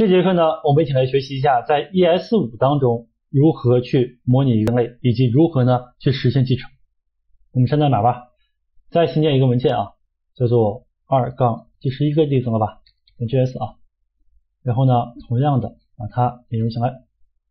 这节课呢，我们一起来学习一下在 ES5 当中如何去模拟一个类，以及如何呢去实现继承。我们上代码吧，再新建一个文件啊，叫做2-G11个地层了吧，.js 啊，然后呢，同样的把它引入进来。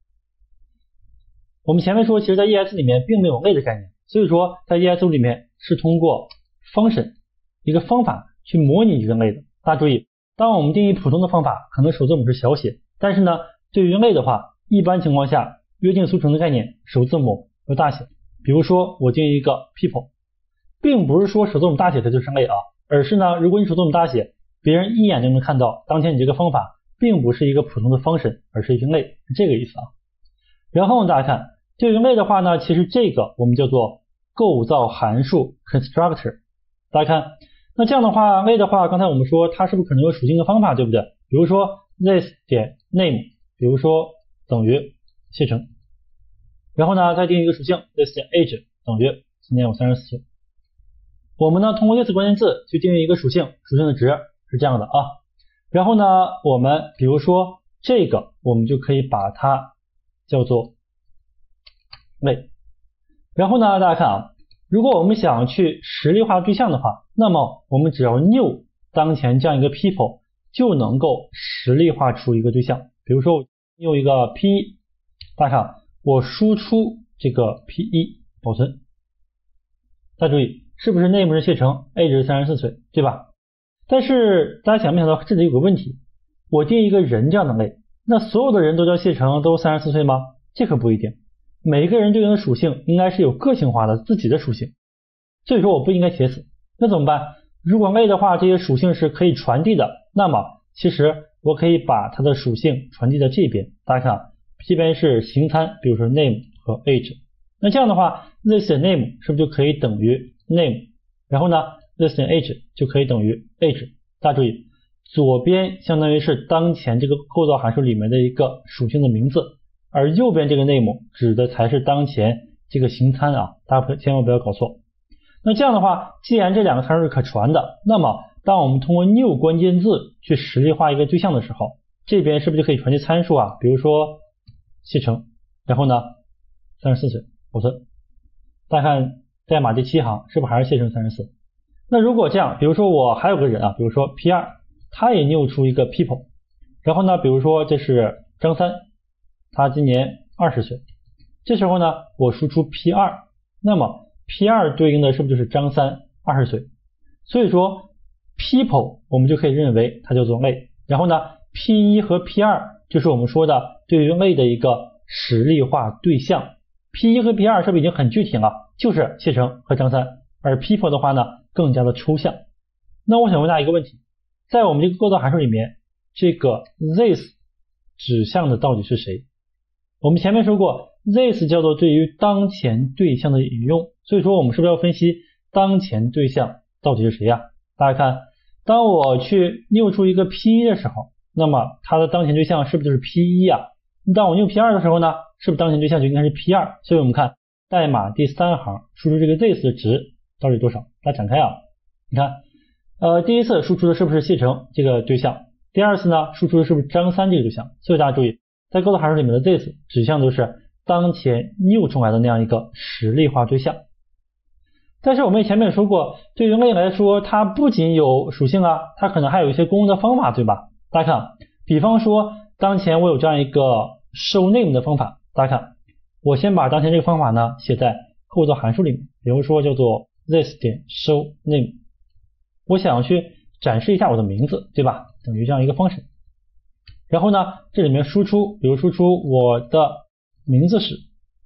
我们前面说，其实在 ES 里面并没有类的概念，所以说在 ES5 里面是通过 function 一个方法去模拟一个类的。大家注意，当我们定义普通的方法，可能首字母是小写，但是呢，对于类的话，一般情况下约定俗成的概念，首字母要大写。比如说我定义一个 people， 并不是说首字母大写它就是类啊，而是呢，如果你首字母大写，别人一眼就能看到当前你这个方法并不是一个普通的 function， 而是一个类，是这个意思啊。然后大家看，对于类的话呢，其实这个我们叫做构造函数 constructor。大家看，那这样的话，类的话，刚才我们说它是不是可能有属性的方法，对不对？比如说 this.name， 比如说等于谢成，然后呢再定一个属性 this.age 等于今年我34岁。我们呢通过 this 关键字去定义一个属性，属性的值是这样的啊。然后呢我们比如说这个我们就可以把它叫做类。然后呢大家看啊，如果我们想去实例化对象的话，那么我们只要 new 当前这样一个 people 就能够实例化出一个对象。比如说我 new 一个 P1， 大家看我输出这个 P1 保存。大家注意，是不是 name 是谢成 ，age 是34岁，对吧？但是大家想没想到这里有个问题，我定一个人这样的类，那所有的人都叫谢成都34岁吗？这可不一定，每一个人对应的属性应该是有个性化的自己的属性，所以说我不应该写死。那怎么办？如果类的话，这些属性是可以传递的，那么其实我可以把它的属性传递到这边。大家看，这边是形参，比如说 name 和 age， 那这样的话 this.name 是不是就可以等于 name， 然后呢 this.age 就可以等于 age。大家注意，左边相当于是当前这个构造函数里面的一个属性的名字，而右边这个 name 指的才是当前这个形参啊，大家千万不要搞错。那这样的话，既然这两个参数是可传的，那么当我们通过 new 关键字去实例化一个对象的时候，这边是不是就可以传递参数啊？比如说谢成，然后呢34岁，保存。大家看代码第7行是不是还是谢成34？那如果这样，比如说我还有个人啊，比如说 P2， 他也 new 出一个 people， 然后呢比如说这是张三，他今年20岁，这时候呢我输出 P2， 那么 P2 对应的是不是就是张三20岁？所以说 people 我们就可以认为它叫做类，然后呢 P1 和 P2 就是我们说的对于类的一个实例化对象。P1 和 P2 是不是已经很具体了？就是谢成和张三，而 people 的话呢更加的抽象。那我想问大家一个问题，在我们这个构造函数里面，这个 this 指向的到底是谁？我们前面说过 this 叫做对于当前对象的引用，所以说我们是不是要分析当前对象到底是谁呀？大家看，当我去 new 出一个 P1 的时候，那么它的当前对象是不是就是 P1 呀？当我 new P2 的时候呢，是不是当前对象就应该是 P2？ 所以我们看代码第3行输出这个 this 的值到底多少？大家展开啊，你看第一次输出的是不是谢成这个对象，第二次呢输出的是不是张三这个对象？所以大家注意，在构造函数里面的 this 指向都是当前 new 出来的那样一个实例化对象。但是我们前面也说过，对于类来说，它不仅有属性啊，它可能还有一些公用的方法，对吧？大家看，比方说当前我有这样一个收 name 的方法，大家看，我先把当前这个方法呢写在构造函数里面，比如说叫做 this 点收 name， 我想去展示一下我的名字，对吧？等于这样一个方式。然后呢，这里面输出，比如输出我的名字是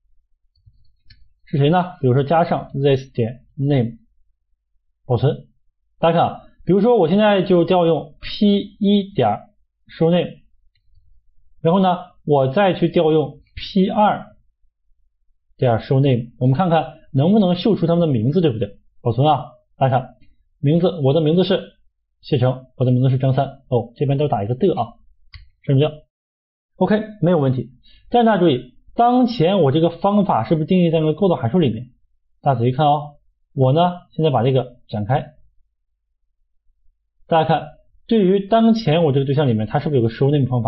谁呢？比如说加上 this 点 name， 保存。大家看，比如说我现在就调用 P1 点收 name， 然后呢，我再去调用 P2 点收 name， 我们看看能不能秀出他们的名字，对不对？保存啊，大家看名字，我的名字是谢成，我的名字是张三，哦，这边都打一个的啊，省掉 ，OK， 没有问题。但是大家注意，当前我这个方法是不是定义在那个构造函数里面？大家仔细看哦，我呢现在把这个展开，大家看，对于当前我这个对象里面，它是不是有个收 name 方法？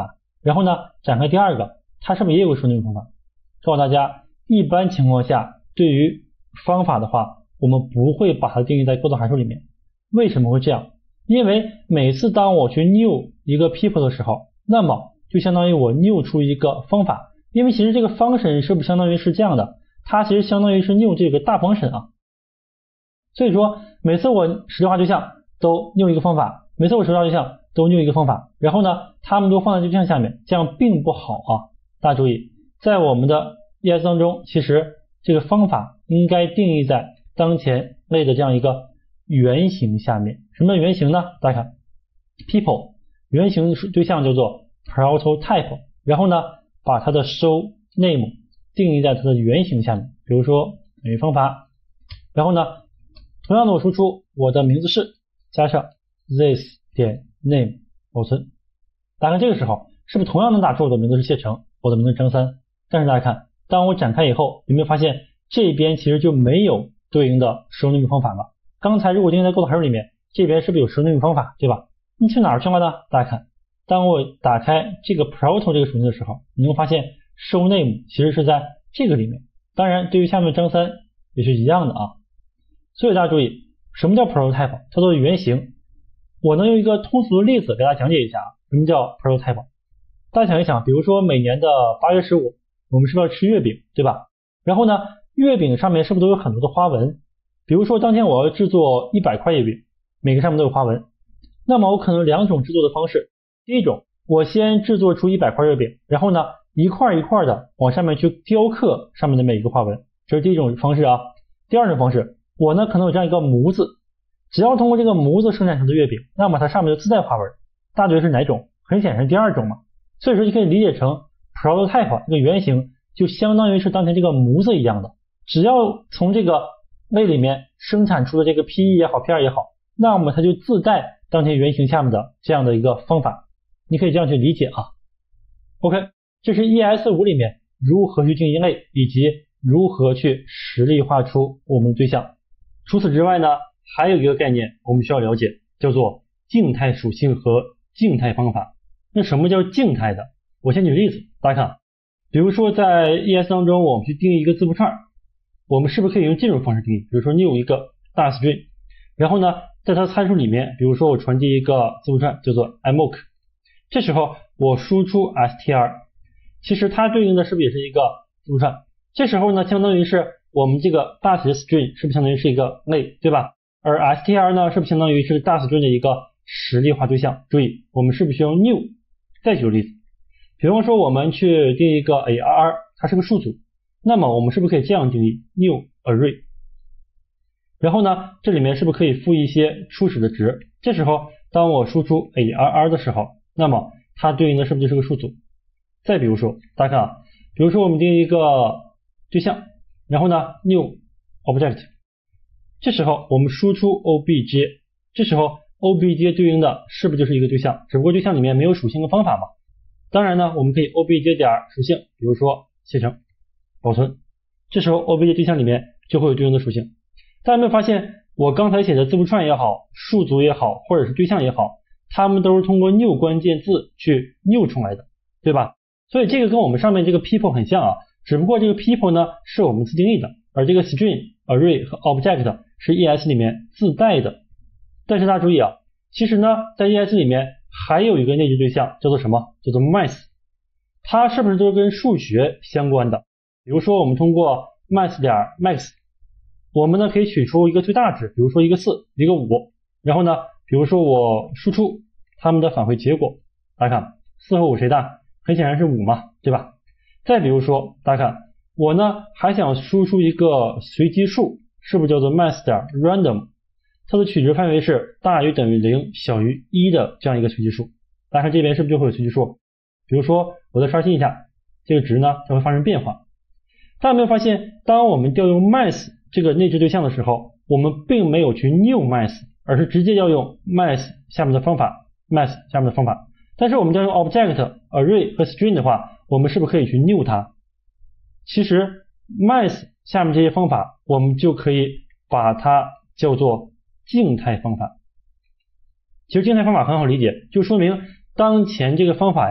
然后呢展开第二个，它是不是也有个收内部方法？告诉大家，一般情况下对于方法的话，我们不会把它定义在构造函数里面。为什么会这样？因为每次当我去 new 一个 people 的时候，那么就相当于我 new 出一个方法，因为其实这个function是不是相当于是这样的，它其实相当于是 new 这个大function啊。所以说每次我实例化对象都 new 一个方法，每次我实例化对象都 new 一个方法，然后呢它们都放在对象下面，这样并不好啊。大家注意，在我们的 ES 当中，其实这个方法应该定义在当前类的这样一个原型下面。什么原型呢？大家看 people 原型对象叫做 prototype， 然后呢把它的 show name 定义在它的原型下面，比如说等于方法，然后呢同样的我输出我的名字是加上 this 点 name 保存。大家看这个时候是不是同样能打出我的名字是谢成，我的名字是张三？但是大家看，当我展开以后，有没有发现这边其实就没有对应的收内部方法了？刚才如果定义在构造函数里面，这边是不是有收内部方法，对吧？你去哪儿去了呢？大家看，当我打开这个 proto 这个属性的时候，你会发现收 name 其实是在这个里面。当然对于下面的张三也是一样的啊。所以大家注意，什么叫 prototype？ 叫做原型。我能用一个通俗的例子给大家讲解一下什么叫 prototype。大家想一想，比如说每年的8月15，我们是不是要吃月饼，对吧？然后呢，月饼上面是不是都有很多的花纹？比如说当天我要制作100块月饼，每个上面都有花纹。那么我可能有两种制作的方式。第一种，我先制作出100块月饼，然后呢一块一块的往上面去雕刻上面的每一个花纹，这是第一种方式啊。第二种方式，我呢可能有这样一个模子，只要通过这个模子生产出的月饼，那么它上面就自带花纹。大家觉得是哪种？很显然是第二种嘛。所以说就可以理解成 prototype 这个原型就相当于是当前这个模子一样的，只要从这个类里面生产出的这个 PE 也好 PR 也好，那么它就自带当前原型下面的这样的一个方法，你可以这样去理解啊。OK， 这是 ES5 里面如何去定义类以及如何去实例化出我们的对象。除此之外呢，还有一个概念我们需要了解，叫做静态属性和静态方法。那什么叫静态的？我先举例子，大家看，比如说在 ES 当中我们去定义一个字符串，我们是不是可以用这种方式定义？比如说你有一个大 string， 然后呢在它参数里面，比如说我传递一个字符串叫做 mock， 这时候我输出 str， 其实它对应的是不是也是一个字符串？这时候呢相当于是我们这个大写的 string 是不是相当于是一个类，对吧？而 str 呢是不是相当于是大 string 的一个实例化对象？注意我们是不是需要 new？ 再举个例子，比方说我们去定义一个 arr， 它是个数组，那么我们是不是可以这样定义 new array， 然后呢这里面是不是可以赋一些初始的值？这时候当我输出 arr 的时候，那么它对应的是不是就是个数组？再比如说大家看啊，比如说我们定义一个对象，然后呢 new object， 这时候我们输出 obj， 这时候 obj 对应的是不是就是一个对象？只不过对象里面没有属性的方法嘛。当然呢我们可以 obj 点属性，比如说写成保存，这时候 obj 对象里面就会有对应的属性。大家有没有发现我刚才写的字符串也好，数组也好，或者是对象也好，它们都是通过 new 关键字去 new 出来的，对吧？所以这个跟我们上面这个 people 很像啊，只不过这个 people 呢是我们自定义的，而这个 string、array 和 object 是 ES 里面自带的。但是大家注意啊，其实呢在 ES 里面还有一个内置对象叫做什么？叫做 math， 它是不是都是跟数学相关的？比如说我们通过 math 点 max， 我们呢可以取出一个最大值，比如说一个4，一个5，然后呢比如说我输出它们的返回结果，大家看4和5谁大？很显然是5嘛，对吧？再比如说大家看我呢还想输出一个随机数，是不是叫做 math 点 random， 它的取值范围是大于等于0小于1的这样一个随机数。大家看这边是不是就会有随机数？比如说我再刷新一下，这个值呢就会发生变化。大家有没有发现，当我们调用 math 这个内置对象的时候，我们并没有去 new math， 而是直接要用 math 下面的方法， math 下面的方法。但是我们调用 object、array 和 string 的话，我们是不是可以去 new 它？其实 math 下面这些方法我们就可以把它叫做静态方法。其实静态方法很好理解，就说明当前这个方法呀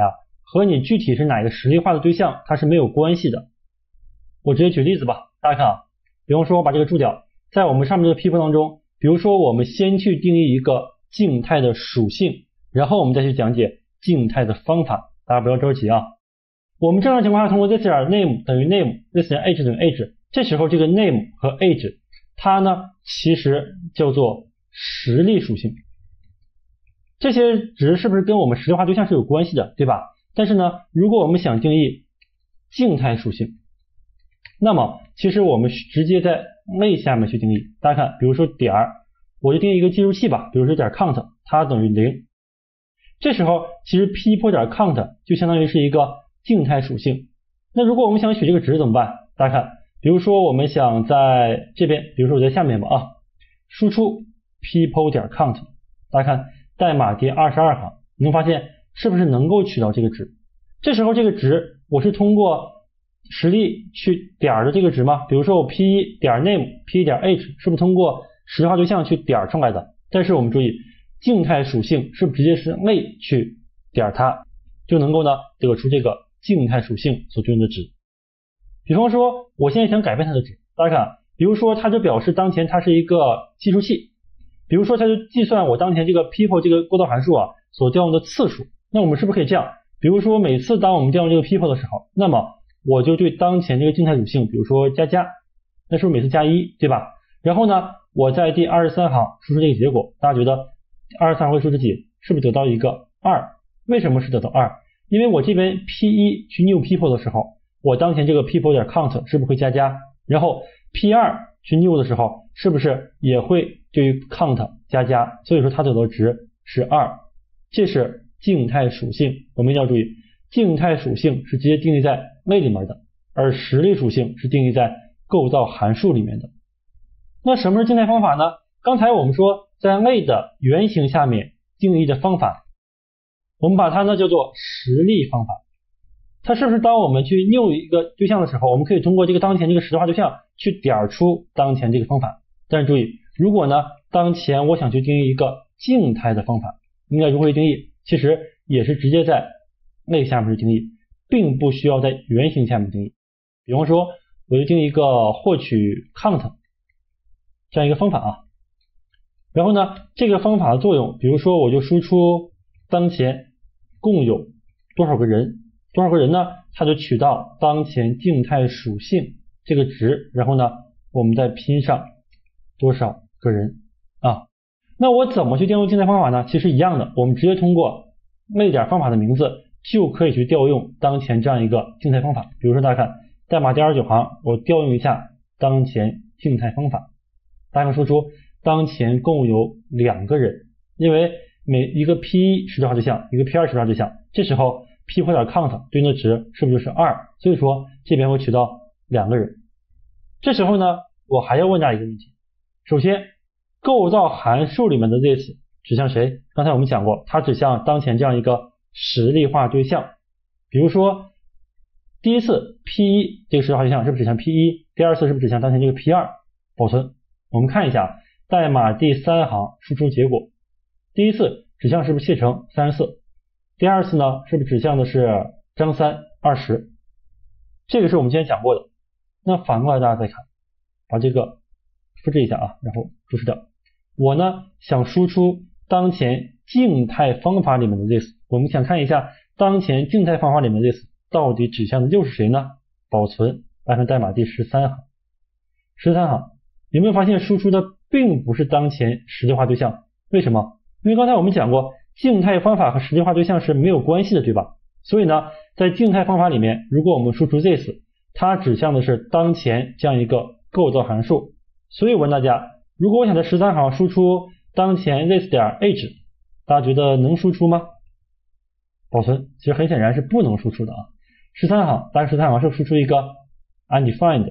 和你具体是哪个实例化的对象它是没有关系的。我直接举例子吧，大家看啊，比方说我把这个注掉，在我们上面这个 people 当中，比如说我们先去定义一个静态的属性，然后我们再去讲解静态的方法，大家不要着急啊。我们正常情况下通过 this 点 name 等于 name，this 点 age 等于 age， 这时候这个 name 和 age 它呢其实叫做实例属性，这些值是不是跟我们实例化对象是有关系的，对吧？但是呢，如果我们想定义静态属性，那么其实我们直接在类下面去定义。大家看，比如说点儿，我就定义一个计数器吧，比如说点 count， 它等于0。这时候其实 people 点 count 就相当于是一个静态属性。那如果我们想取这个值怎么办？大家看，比如说我们想在这边，比如说我在下面吧啊，输出 people 点 count， 大家看代码第22行，你能发现是不是能够取到这个值？这时候这个值我是通过实例去点的这个值吗？比如说我 p1 点 name，p1 点 age 是不是通过实例化对象去点出来的？但是我们注意，静态属性是不是直接是类去点它，就能够呢得出这个静态属性所对应的值。比方说我现在想改变它的值，大家看，比如说它就表示当前它是一个计数器，比如说它就计算我当前这个 people 这个构造函数啊所调用的次数。那我们是不是可以这样？比如说每次当我们调用这个 people 的时候，那么我就对当前这个静态属性，比如说加，那是不是每次加1，对吧？然后呢，我在第23行输出这个结果，大家觉得23行会输出几？是不是得到一个2？为什么是得到2？因为我这边 P1 去 new people 的时候，我当前这个 people 点 count 是不是会加，然后 P2 去 new 的时候，是不是也会对于 count 加，所以说它得到值是2。这是静态属性，我们一定要注意，静态属性是直接定义在类里面的，而实例属性是定义在构造函数里面的。那什么是静态方法呢？刚才我们说在类的原型下面定义的方法，我们把它呢叫做实例方法。它是不是当我们去 new 一个对象的时候，我们可以通过这个当前这个实例化对象去点出当前这个方法？但是注意，如果呢当前我想去定义一个静态的方法，应该如何去定义？其实也是直接在类下面去定义，并不需要在原型下面定义。比方说我就定义一个获取 count 这样一个方法啊，然后呢这个方法的作用，比如说我就输出当前共有多少个人呢，它就取到当前静态属性这个值，然后呢我们再拼上多少个人啊。那我怎么去调用静态方法呢？其实一样的，我们直接通过类点方法的名字就可以去调用当前这样一个静态方法。比如说大家看代码第29行，我调用一下当前静态方法，大家能说出当前共有2个人，因为每一个 P1 实例化对象，一个 P2 实例化对象，这时候 P 或者 count 对应的值是不是就是2？所以说这边会取到2个人。这时候呢，我还要问大家一个问题，首先构造函数里面的 this 指向谁？刚才我们讲过，它指向当前这样一个实例化对象。比如说第一次 P1 这个实例化对象是不是指向 P1， 第二次是不是指向当前这个 P2？ 保存。我们看一下代码第3行输出结果，第一次指向是不是谢成34，第二次呢是不是指向的是张三20？这个是我们之前讲过的。那反过来大家再看，把这个复制一下啊，然后注释掉。我呢想输出当前静态方法里面的 this， 我们想看一下当前静态方法里面的 this 到底指向的又是谁呢？保存，来看代码第13行。13行有没有发现输出的并不是当前实例化对象？为什么？因为刚才我们讲过，静态方法和实例化对象是没有关系的，对吧？所以呢，在静态方法里面，如果我们输出 this， 它指向的是当前这样一个构造函数。所以我问大家，如果我想在13行输出当前 this 点 age， 大家觉得能输出吗？保存，其实很显然是不能输出的啊。13行，大家13行是输出一个 undefined，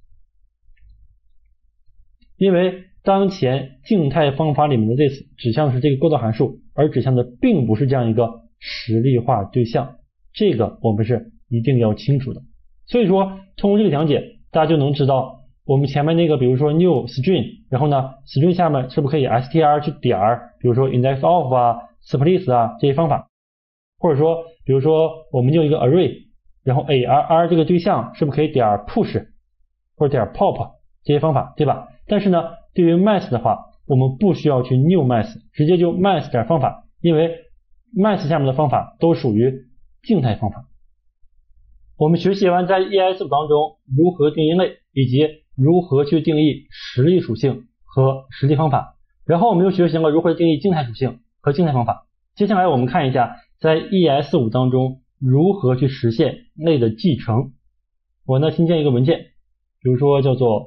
因为当前静态方法里面的 this 指向的是这个构造函数，而指向的并不是这样一个实例化对象，这个我们是一定要清楚的。所以说通过这个讲解，大家就能知道我们前面那个比如说 new string， 然后呢 string 下面是不是可以 str 去点，比如说 index of 啊 split 啊这些方法， 或者说比如说我们就一个 array， 然后 ARR 这个对象是不是可以点 push 或者点 pop 这些方法，对吧？但是呢，对于 math 的话，我们不需要去 new math， 直接就 math 点方法，因为 math 下面的方法都属于静态方法。我们学习完在 ES5 当中如何定义类，以及如何去定义实例属性和实例方法，然后我们又学习了如何定义静态属性和静态方法。接下来我们看一下在 ES5 当中如何去实现类的继承。我呢新建一个文件，比如说叫做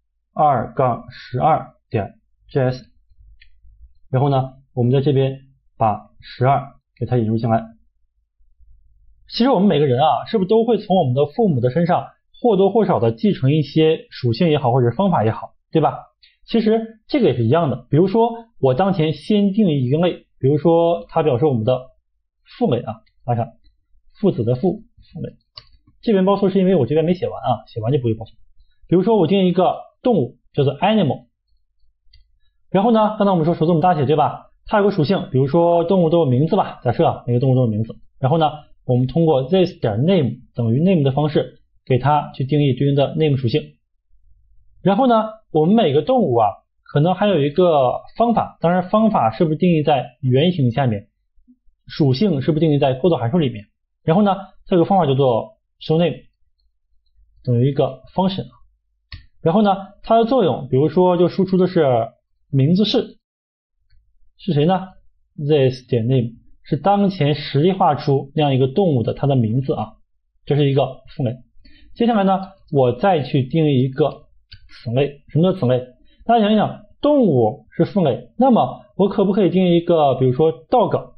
2-12.js， 然后呢我们在这边把12给它引入进来。其实我们每个人啊，是不是都会从我们的父母的身上或多或少的继承一些属性也好，或者是方法也好，对吧？其实这个也是一样的。比如说我当前先定义一个类，比如说它表示我们的父类啊，大家看父子的父类，这边报错是因为我这边没写完啊，写完就不会报错。比如说我定义一个动物叫做 animal， 然后呢刚才我们说首字母大写对吧，它有个属性，比如说动物都有名字吧，假设每个动物都有名字，然后呢我们通过 this 点 name 等于 name 的方式给它去定义对应的 name 属性。然后呢我们每个动物啊可能还有一个方法，当然方法是不是定义在原型下面，属性是不是定义在构造函数里面。然后呢这个方法叫做 showName 等于一个 function， 然后呢它的作用比如说就输出的是名字是谁呢， this 点 name 是当前实例化出那样一个动物的它的名字啊，这是一个父类。接下来呢我再去定义一个子类。什么叫子类？大家想一想，动物是父类，那么我可不可以定义一个比如说 dog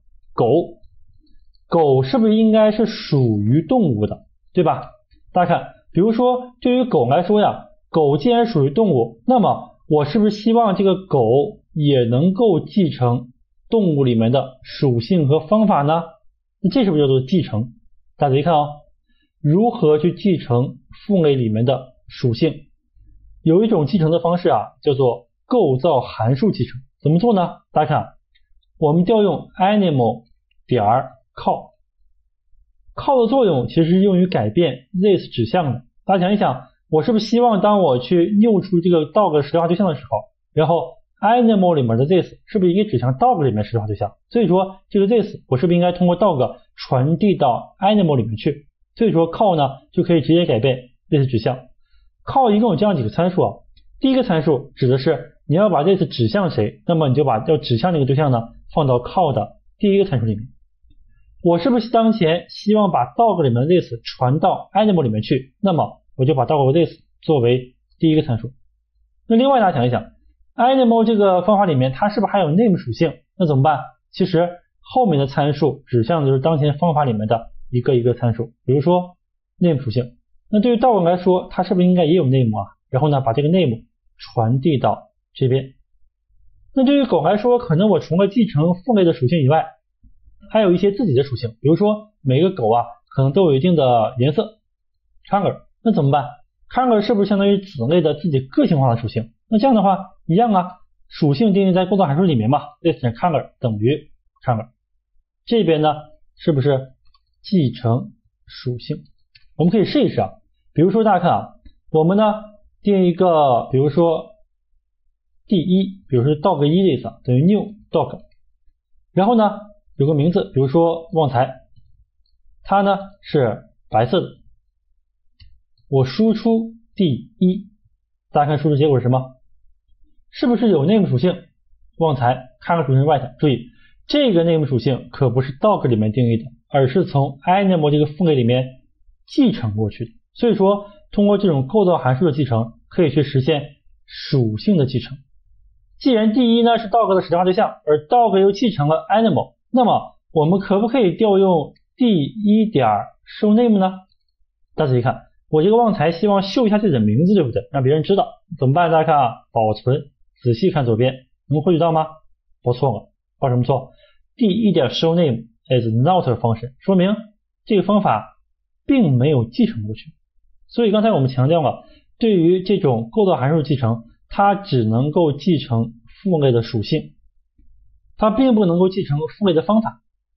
狗是不是应该是属于动物的，对吧？大家看比如说对于狗来说呀，狗既然属于动物，那么我是不是希望这个狗也能够继承动物里面的属性和方法呢？那这是不是叫做继承？大家一看如何去继承父类里面的属性？有一种继承的方式啊，叫做构造函数继承。怎么做呢？大家看，我们调用 animal 点 call 的作用其实是用于改变 this 指向的。大家想一想，我是不是希望当我去拗出这个 dog 实例化对象的时候，然后 animal 里面的 this 是不是应该指向 dog 里面实例化对象？所以说这个 this 我是不是应该通过 dog 传递到 animal 里面去？所以说 call 呢就可以直接改变 this 指向。call 一共有这样几个参数啊，第一个参数指的是你要把 this 指向谁，那么你就把要指向那个对象呢放到 call 的第一个参数里面。我是不是当前希望把 dog 里面的 this 传到 animal 里面去，那么我就把 dog this 作为第一个参数。那另外大家想一想， animal 这个方法里面它是不是还有 name 属性？那怎么办？其实后面的参数指向的就是当前方法里面的一个一个参数，比如说 name 属性。那对于 dog 来说，它是不是应该也有 name 啊？然后呢把这个 name 传递到这边。那对于狗来说，可能我除了继承父类的属性以外，还有一些自己的属性，比如说每个狗啊可能都有一定的颜色 color， 那怎么办？ color 是不是相当于子类的自己个性化的属性？那这样的话一样啊，属性定义在构造函数里面嘛， this 点 color 等于 color， 这边呢是不是继承属性？我们可以试一试啊，比如说大家看啊，我们呢定一个比如说第一，比如说 dog 一的意思等于 new dog， 然后呢有个名字，比如说旺财，它呢是白色的，我输出第一，大家看输出结果是什么？是不是有 name 属性？旺财看个属性 white， 注意这个 name 属性可不是 dog 里面定义的，而是从 animal 这个父类里面继承过去的。所以说通过这种构造函数的继承可以去实现属性的继承。既然第一呢是 dog 的实例化对象，而 dog 又继承了 animal， 那么我们可不可以调用第一点 showName 呢？大家一看，我这个旺财希望秀一下自己的名字，对不对？让别人知道怎么办？大家看啊，保存，仔细看左边，能获取到吗？报错了，报什么错？第一点 showName is not a function， 说明这个方法并没有继承过去。所以刚才我们强调了，对于这种构造函数继承，它只能够继承父类的属性，它并不能够继承父类的方法。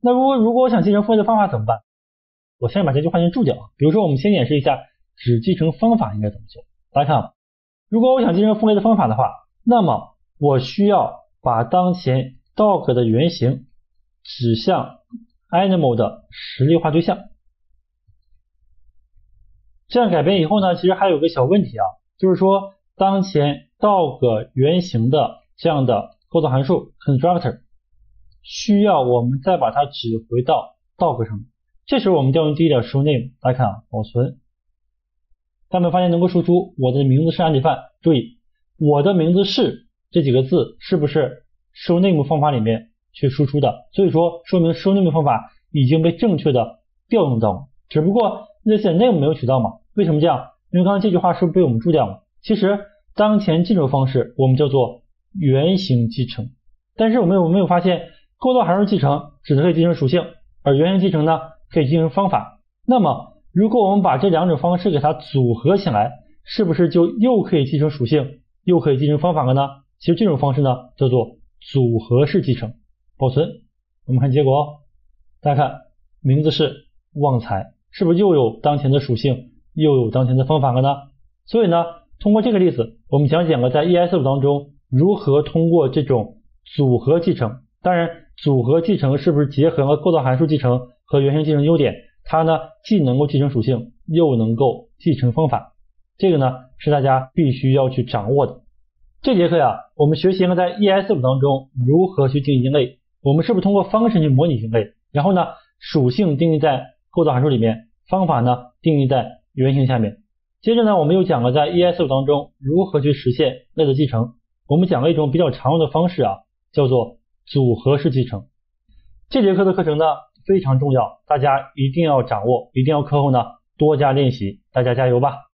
那如果我想继承父位的方法怎么办？我先把这句话先注掉。比如说我们先演示一下只继承方法应该怎么做。大家看，如果我想继承父位的方法的话，那么我需要把当前 dog 的原型指向 animal 的实例化对象。这样改变以后呢，其实还有个小问题啊，就是说当前 dog 原型的这样的构造函数 constructor 需要我们再把它指回到 dog 上。这时候我们调用第一点 show name， 大家看啊，保存。大家们发现能够输出我的名字是安迪范，注意我的名字是这几个字是不是 show name 方法里面去输出的，所以说说明 show name 方法已经被正确的调用到了，只不过 this name 没有取到嘛。为什么这样？因为刚刚这句话是不是被我们注掉了？其实当前这种方式我们叫做原型继承，但是我们有没有发现构造函数继承只可以继承属性，而原型继承呢可以继承方法。那么如果我们把这两种方式给它组合起来，是不是就又可以继承属性又可以继承方法了呢？其实这种方式呢叫做组合式继承。保存，我们看结果哦，大家看名字是旺财，是不是又有当前的属性又有当前的方法了呢？所以呢通过这个例子我们讲了在 ESF 当中如何通过这种组合继承。当然组合继承是不是结合了构造函数继承和原型继承优点，它呢既能够继承属性又能够继承方法，这个呢是大家必须要去掌握的。这节课呀我们学习了在 ESF 当中如何去定义因类，我们是不是通过方式去模拟因类，然后呢属性定义在构造函数里面，方法呢定义在原型下面。接着呢我们又讲了在 ESF 当中如何去实现类的继承，我们讲了一种比较常用的方式啊，叫做组合式继承。这节课的课程呢非常重要，大家一定要掌握，一定要课后呢多加练习，大家加油吧。